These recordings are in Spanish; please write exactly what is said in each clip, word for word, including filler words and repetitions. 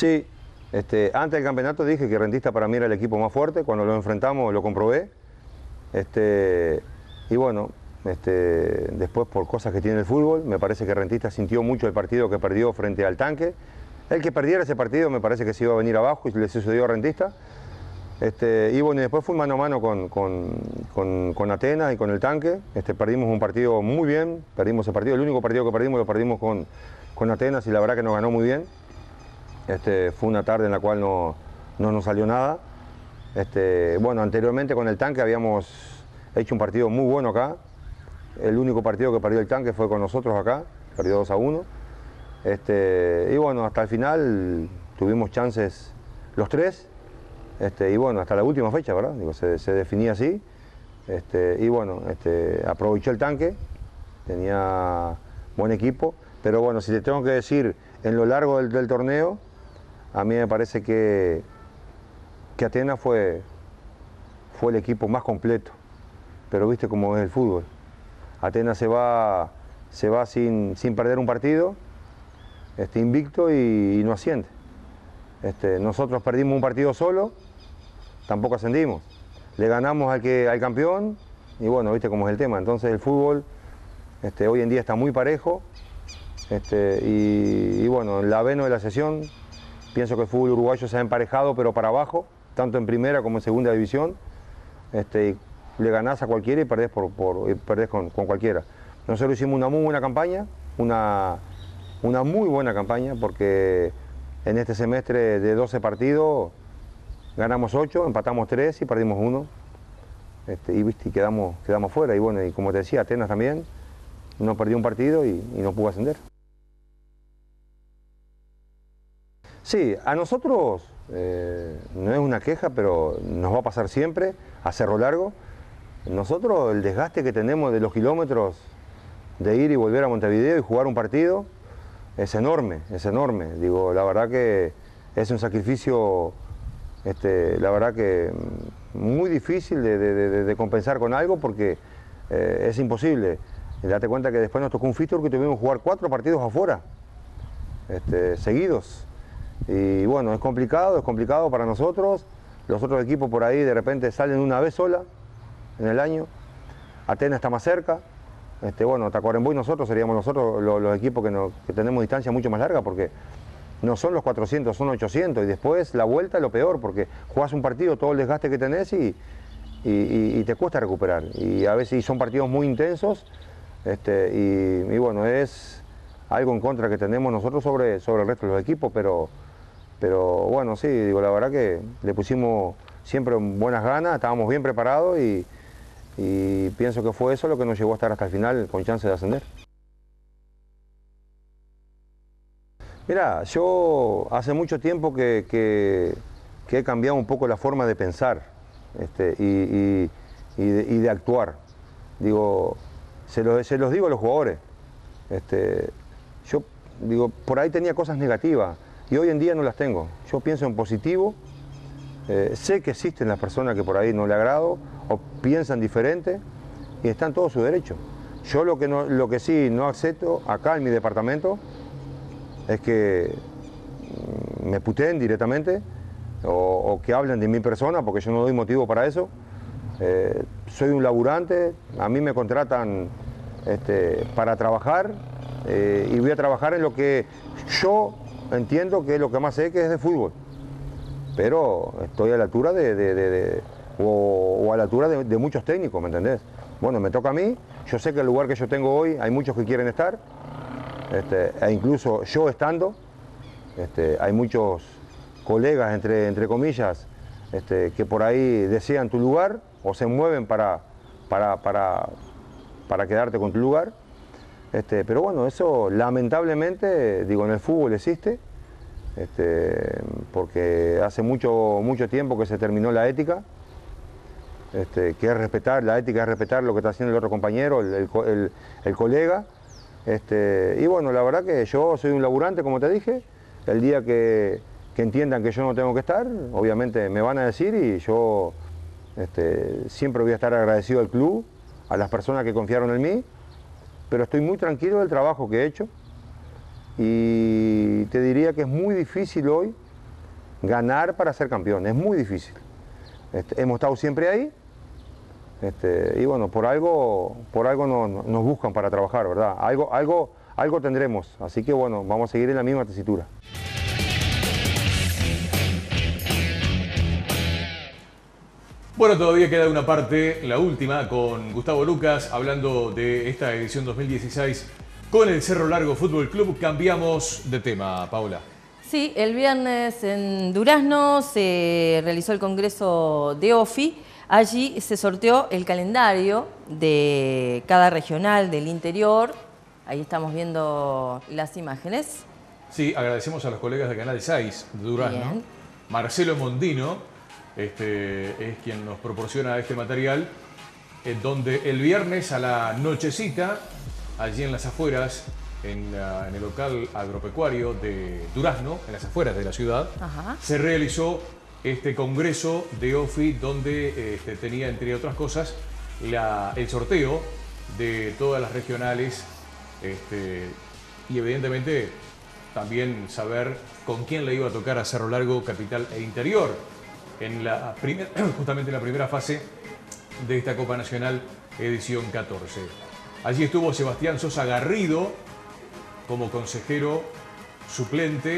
Sí, este, antes del campeonato dije que Rentistas para mí era el equipo más fuerte. Cuando lo enfrentamos lo comprobé. Este, y bueno, este, después por cosas que tiene el fútbol, me parece que Rentistas sintió mucho el partido que perdió frente al Tanque. El que perdiera ese partido me parece que se iba a venir abajo y le sucedió a Rentistas. Este, y bueno, y después fue mano a mano con, con, con, con Atenas y con el Tanque. Este, perdimos un partido muy bien, perdimos el partido, el único partido que perdimos lo perdimos con, con Atenas y la verdad que nos ganó muy bien. Este, fue una tarde en la cual no, no nos salió nada. Este, bueno, anteriormente con el Tanque habíamos hecho un partido muy bueno acá. El único partido que perdió el Tanque fue con nosotros acá, perdió dos a uno. Este, y bueno, hasta el final tuvimos chances los tres. Este, y bueno, hasta la última fecha, ¿verdad? Digo, se, se definía así. Este, y bueno, este, aprovechó el Tanque, tenía buen equipo. Pero bueno, si te tengo que decir, en lo largo del, del torneo, a mí me parece que, que Atenas fue, fue el equipo más completo. Pero viste cómo es el fútbol. Atenas se va, se va sin, sin perder un partido, este, invicto y, y no asciende. Este, nosotros perdimos un partido solo, tampoco ascendimos. Le ganamos al, que, al campeón y bueno, viste cómo es el tema. Entonces el fútbol este, hoy en día está muy parejo. Este, y, y bueno, en la veno de la sesión pienso que el fútbol uruguayo se ha emparejado pero para abajo, tanto en primera como en segunda división. Este, y le ganás a cualquiera y perdés, por, por, y perdés con, con cualquiera. Nosotros hicimos una muy buena campaña, una, una muy buena campaña porque en este semestre de doce partidos ganamos ocho, empatamos tres y perdimos uno. Este, y, ¿viste? y quedamos, quedamos fuera. Y bueno, y como te decía, Atenas también no perdió un partido y, y no pudo ascender. Sí, a nosotros eh, no es una queja, pero nos va a pasar siempre a Cerro Largo. Nosotros el desgaste que tenemos de los kilómetros de ir y volver a Montevideo y jugar un partido es enorme, es enorme. Digo, la verdad que es un sacrificio, este, la verdad que muy difícil de, de, de, de compensar con algo porque eh, es imposible. Y date cuenta que después nos tocó un fixture que tuvimos que jugar cuatro partidos afuera, este, seguidos. Y bueno, es complicado, es complicado para nosotros. Los otros equipos por ahí de repente salen una vez sola en el año. Atenas está más cerca. Este, bueno, Tacuarembó y nosotros seríamos nosotros los, los equipos que, no, que tenemos distancia mucho más larga porque no son los cuatrocientos, son ochocientos y después la vuelta es lo peor porque jugás un partido, todo el desgaste que tenés y, y, y, y te cuesta recuperar. Y a veces son partidos muy intensos este, y, y bueno, es algo en contra que tenemos nosotros sobre, sobre el resto de los equipos, pero, pero bueno, sí, digo, la verdad que le pusimos siempre buenas ganas, estábamos bien preparados y, y pienso que fue eso lo que nos llevó a estar hasta el final con chance de ascender. Mira, yo hace mucho tiempo que, que, que he cambiado un poco la forma de pensar este, y, y, y, de, y de actuar. Digo, se, lo, se los digo a los jugadores. Este, yo digo, por ahí tenía cosas negativas y hoy en día no las tengo. Yo pienso en positivo, eh, sé que existen las personas que por ahí no le agrado o piensan diferente y están en todo su derecho. Yo lo que, no, lo que sí no acepto acá en mi departamento es que me puteen directamente o, o que hablen de mi persona porque yo no doy motivo para eso. Eh, soy un laburante, a mí me contratan este, para trabajar eh, y voy a trabajar en lo que yo entiendo que es lo que más sé, que es de fútbol. Pero estoy a la altura de, de, de, de o, o a la altura de, de muchos técnicos, ¿me entendés? Bueno, me toca a mí, yo sé que el lugar que yo tengo hoy hay muchos que quieren estar, este, e incluso yo estando, este, hay muchos colegas, entre, entre comillas, este, que por ahí desean tu lugar o se mueven para, para, para, para quedarte con tu lugar. Este, pero bueno, eso lamentablemente, digo, en el fútbol existe, este, porque hace mucho, mucho tiempo que se terminó la ética, este, que es respetar, la ética es respetar lo que está haciendo el otro compañero, el, el, el, el colega. Este, y bueno, la verdad que yo soy un laburante, como te dije, el día que, que entiendan que yo no tengo que estar, obviamente me van a decir y yo este, siempre voy a estar agradecido al club, a las personas que confiaron en mí, pero estoy muy tranquilo del trabajo que he hecho y te diría que es muy difícil hoy ganar para ser campeón, es muy difícil. Este, hemos estado siempre ahí, este, y bueno, por algo, por algo no, no, nos buscan para trabajar, ¿verdad? Algo, algo, algo tendremos, así que bueno, vamos a seguir en la misma tesitura. Bueno, todavía queda una parte, la última, con Gustavo Lucas, hablando de esta edición dos mil dieciséis con el Cerro Largo Fútbol Club. Cambiamos de tema, Paula. Sí, el viernes en Durazno se realizó el congreso de O F I. Allí se sorteó el calendario de cada regional del interior. Ahí estamos viendo las imágenes. Sí, agradecemos a los colegas de Canal seis de Durazno. Bien. Marcelo Mondino este, es quien nos proporciona este material, en donde el viernes a la nochecita, allí en las afueras, en, la, en el local agropecuario de Durazno, en las afueras de la ciudad, Ajá. se realizó este congreso de O F I, donde este, tenía, entre otras cosas, la, el sorteo de todas las regionales este, y evidentemente también saber con quién le iba a tocar a Cerro Largo, capital e interior, en la primer, justamente en la primera fase de esta Copa Nacional edición catorce. Allí estuvo Sebastián Sosa Garrido como consejero suplente,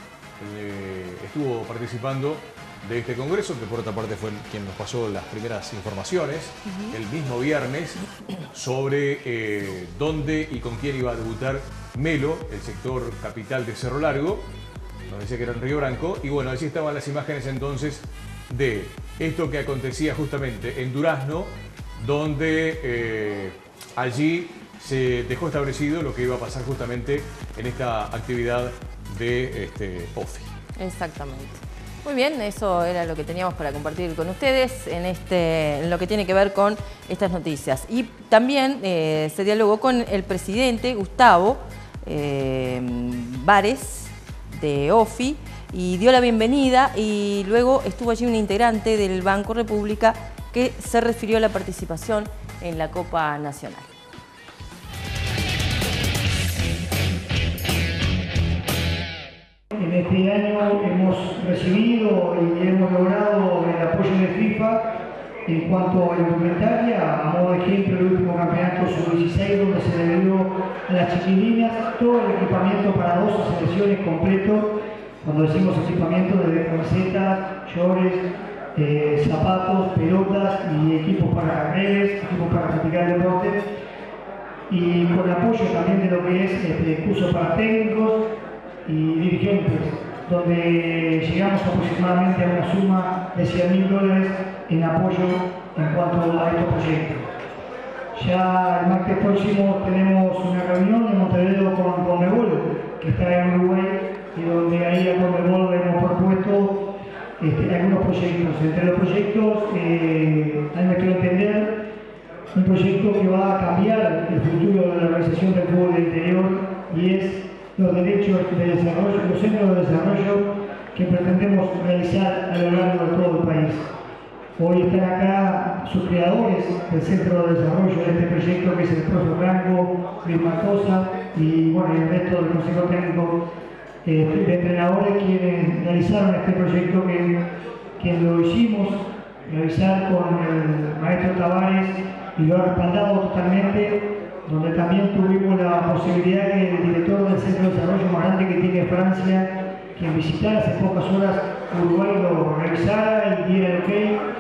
eh, estuvo participando de este congreso, que por otra parte fue quien nos pasó las primeras informaciones uh-huh. el mismo viernes sobre eh, dónde y con quién iba a debutar Melo, el sector capital de Cerro Largo, nos decía que era en Río Branco, y bueno, allí estaban las imágenes entonces de esto que acontecía justamente en Durazno, donde eh, allí se dejó establecido lo que iba a pasar justamente en esta actividad de este, O F I. Exactamente. Muy bien, eso era lo que teníamos para compartir con ustedes en, este, en lo que tiene que ver con estas noticias. Y también eh, se dialogó con el presidente Gustavo eh, Vares de O F I y dio la bienvenida, y luego estuvo allí un integrante del Banco República que se refirió a la participación en la Copa Nacional. En este año hemos recibido y hemos logrado el apoyo de FIFA en cuanto a la indumentaria. A modo de ejemplo, el último campeonato sub dieciséis, donde se le dio a las chiquilinas todo el equipamiento para doce selecciones completo. Cuando decimos equipamiento, desde camisetas, shorts, eh, zapatos, pelotas y equipos para redes, equipos para practicar el deporte. Y con apoyo también de lo que es este, cursos para técnicos y dirigentes, donde llegamos aproximadamente a una suma de cien mil dólares en apoyo en cuanto a estos proyectos. Ya el martes próximo tenemos una reunión en Montevideo con Conmebol, que está en Uruguay, y donde ahí a Conmebol hemos propuesto este, algunos proyectos. Entre los proyectos, eh, hay que entender un proyecto que va a cambiar el futuro de la organización del fútbol del interior, y es los derechos de desarrollo, los centros de desarrollo que pretendemos realizar a lo largo de todo el país. Hoy están acá sus creadores del centro de desarrollo de este proyecto, que es el profe Branco, Luis Matosa y bueno, el resto del consejo técnico eh, de entrenadores quienes realizaron este proyecto, que, que lo hicimos realizar con el maestro Tavares y lo ha respaldado totalmente, donde también tuvimos la posibilidad que el director del centro de desarrollo más grande que tiene Francia, quien visitara hace pocas horas Uruguay, lo revisara y diera el ok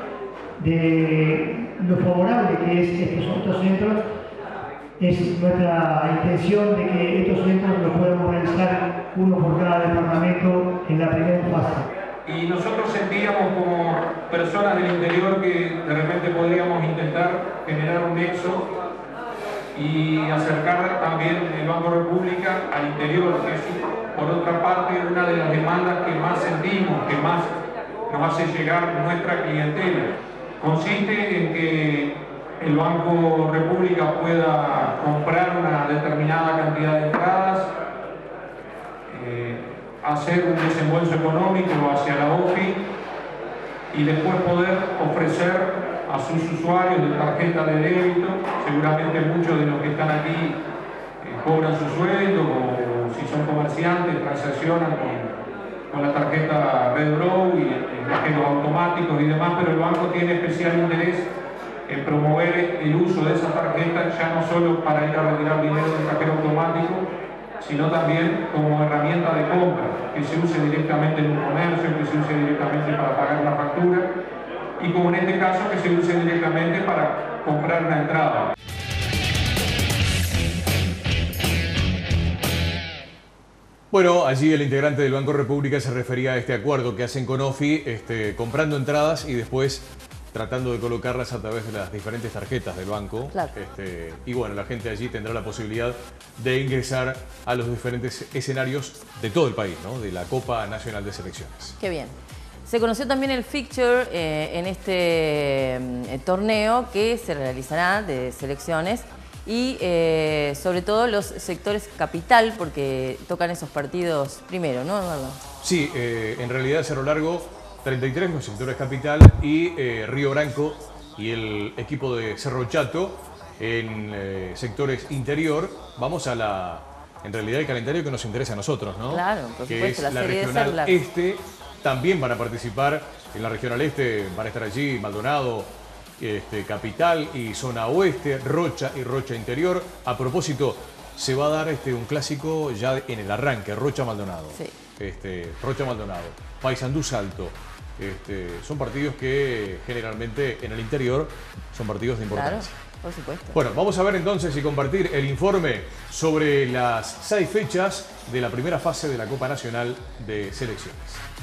de lo favorable que es estos otros centros. Es nuestra intención de que estos centros los podamos realizar uno por cada departamento en la primera fase. Y nosotros sentíamos como personas del interior que de repente podríamos intentar generar un nexo y acercar también el Banco República al interior, que es por otra parte una de las demandas que más sentimos, que más nos hace llegar nuestra clientela. Consiste en que el Banco República pueda comprar una determinada cantidad de entradas, eh, hacer un desembolso económico hacia la O F I y después poder ofrecer a sus usuarios de tarjeta de débito. Seguramente muchos de los que están aquí eh, cobran su sueldo, o si son comerciantes transaccionan con, con la tarjeta Red Row y en cajeros automáticos y demás, pero el banco tiene especial interés en promover el uso de esa tarjeta ya no solo para ir a retirar dinero del cajero automático, sino también como herramienta de compra, que se use directamente en un comercio, que se use directamente para pagar la factura y como en este caso que se use directamente para comprar una entrada. Bueno, allí el integrante del Banco República se refería a este acuerdo que hacen con OFI, este, comprando entradas y después tratando de colocarlas a través de las diferentes tarjetas del banco. Claro. Este, y bueno, la gente allí tendrá la posibilidad de ingresar a los diferentes escenarios de todo el país, ¿no? De la Copa Nacional de Selecciones. Qué bien. Se conoció también el fixture eh, en este eh, torneo que se realizará de selecciones y eh, sobre todo los sectores capital, porque tocan esos partidos primero, ¿no, Eduardo? Sí, eh, en realidad Cerro Largo, treinta y tres los sectores capital y eh, Río Branco y el equipo de Cerro Chato en eh, sectores interior. Vamos a la, en realidad, el calendario que nos interesa a nosotros, ¿no? Claro, por que supuesto, es la la serie de regional Cerro Largo. este. También van a participar en la regional este, van a estar allí Maldonado, este, Capital y zona oeste, Rocha y Rocha Interior. A propósito, se va a dar este, un clásico ya en el arranque, Rocha-Maldonado. Sí. Este, Rocha-Maldonado, Paysandú Salto. Este, son partidos que generalmente en el interior son partidos de importancia. Claro, por supuesto. Bueno, vamos a ver entonces y compartir el informe sobre las seis fechas de la primera fase de la Copa Nacional de Selecciones.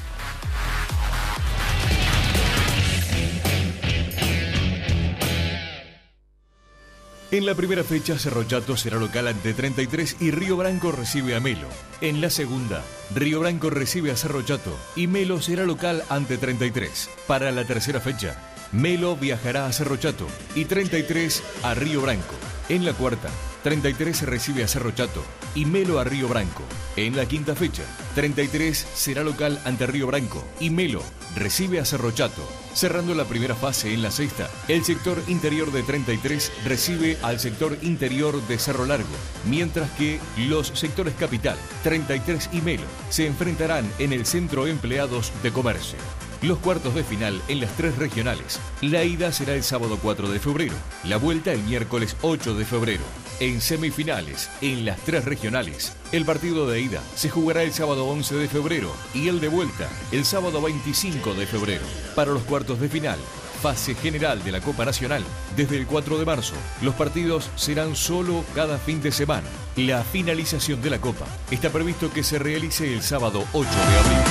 En la primera fecha, Cerro Chato será local ante treinta y tres y Río Branco recibe a Melo. En la segunda, Río Branco recibe a Cerro Chato y Melo será local ante treinta y tres. Para la tercera fecha, Melo viajará a Cerro Chato y treinta y tres a Río Branco. En la cuarta, treinta y tres recibe a Cerro Chato y Melo a Río Branco. En la quinta fecha, treinta y tres será local ante Río Branco y Melo recibe a Cerro Chato. Cerrando la primera fase en la sexta, el sector interior de treinta y tres recibe al sector interior de Cerro Largo, mientras que los sectores capital, treinta y tres y Melo, se enfrentarán en el Centro Empleados de Comercio. Los cuartos de final en las tres regionales. La ida será el sábado cuatro de febrero, la vuelta el miércoles ocho de febrero. En semifinales, en las tres regionales, el partido de ida se jugará el sábado once de febrero y el de vuelta el sábado veinticinco de febrero. Para los cuartos de final, fase general de la Copa Nacional, desde el cuatro de marzo, los partidos serán solo cada fin de semana. La finalización de la Copa está previsto que se realice el sábado ocho de abril.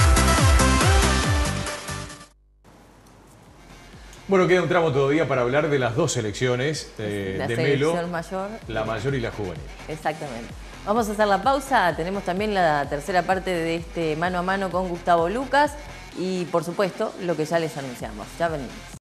Bueno, queda un tramo todavía para hablar de las dos selecciones eh, la de selección Melo, mayor. la mayor y la juvenil. Exactamente. Vamos a hacer la pausa, tenemos también la tercera parte de este mano a mano con Gustavo Lucas y por supuesto lo que ya les anunciamos. Ya venimos.